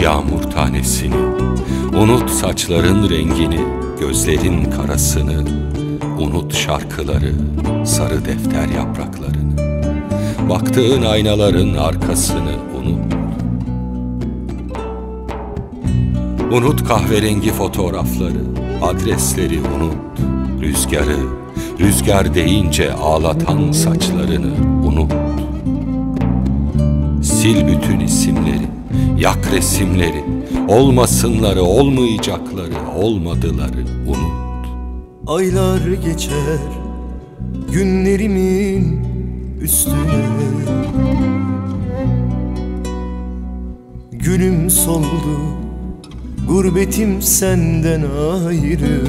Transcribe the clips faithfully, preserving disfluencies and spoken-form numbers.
yağmur tanesini, unut saçların rengini, gözlerin karasını, unut şarkıları, sarı defter yapraklarını, baktığın aynaların arkasını unut. Unut kahverengi fotoğrafları, adresleri unut, rüzgarı, rüzgar deyince ağlatan saçlarını unut. Sil bütün isimleri, yak resimleri, olmasınları, olmayacakları, olmadıları unut. Aylar geçer günlerimin üstüne, gülüm soldu, gurbetim senden ayrı.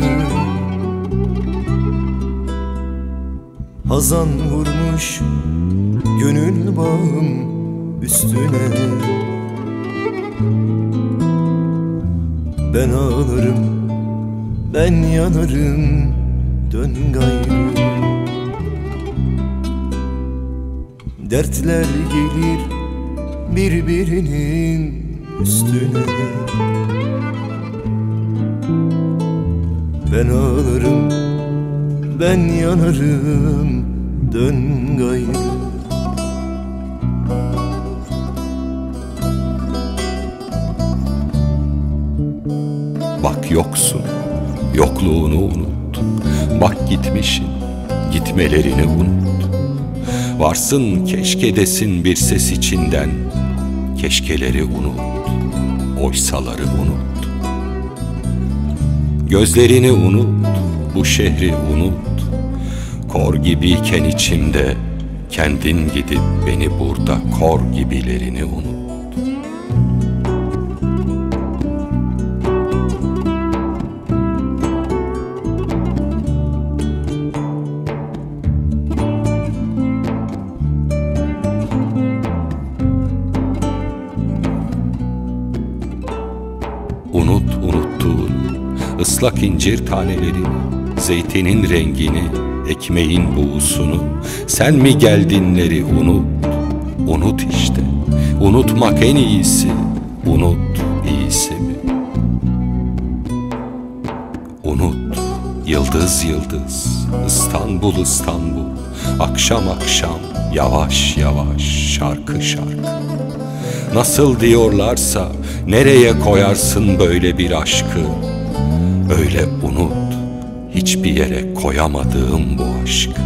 Hazan vurmuş gönül bağım üstüne. Ben ağlarım, ben yanarım, dön gayrı. Dertler gelir birbirinin üstüne. Ben ağlarım, ben yanarım, dön gayrı. Bak yoksun, yokluğunu unut. Bak gitmişin, gitmelerini unut. Varsın keşke desin bir ses içinden, keşkeleri unut, oysaları unut. Gözlerini unut, bu şehri unut. Kor gibiyken içimde, kendin gidip beni burada kor gibilerini unut. Unut unuttuğun ıslak incir tanelerini, zeytinin rengini, ekmeğin buğusunu, sen mi geldinleri unut. Unut işte, unutmak en iyisi, unut iyisi mi? Unut yıldız yıldız, İstanbul İstanbul, akşam akşam, yavaş yavaş, şarkı şarkı. Nasıl diyorlarsa nereye koyarsın böyle bir aşkı? Öyle unut, hiçbir yere koyamadığım bu aşkı.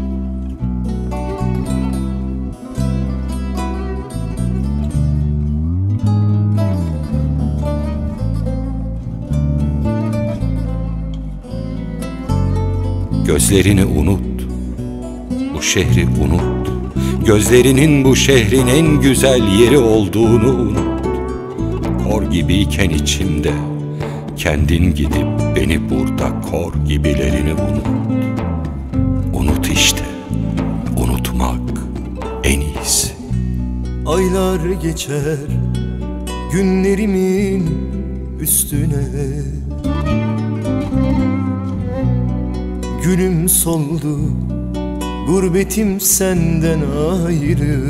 Gözlerini unut, bu şehri unut. Gözlerinin bu şehrin en güzel yeri olduğunu unut. Kor gibiyken içimde, kendin gidip beni burada kor gibilerini unut. Unut işte, unutmak en iyisi. Aylar geçer günlerimin üstüne, gülüm soldu, gurbetim senden ayrı.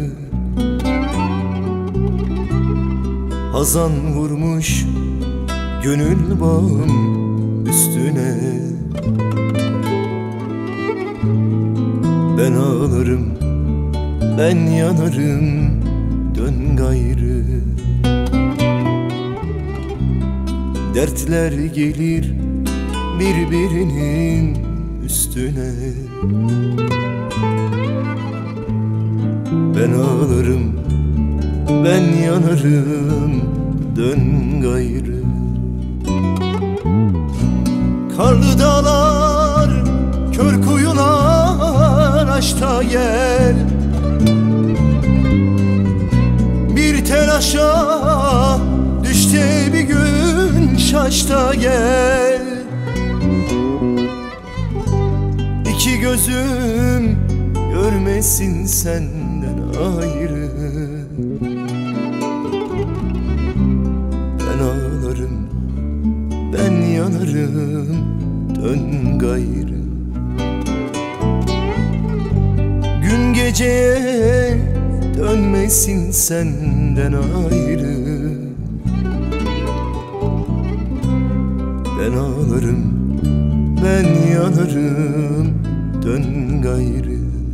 Hazan vurmuş gönül bağım üstüne. Ben ağlarım, ben yanarım, dön gayrı. Dertler gelir birbirinin üstüne. Ben ağlarım, ben yanarım, dön gayrı. Karlı dağlar, kör kuyular, aşta gel. Bir telaşa düşte bir gün, şaşta gel. İki gözüm görmesin senden ayrı. Ben ağlarım, ben yanarım, dön gayrı. Gün geceye dönmesin senden ayrı. yakarım, ben yanarım, dön gayrı.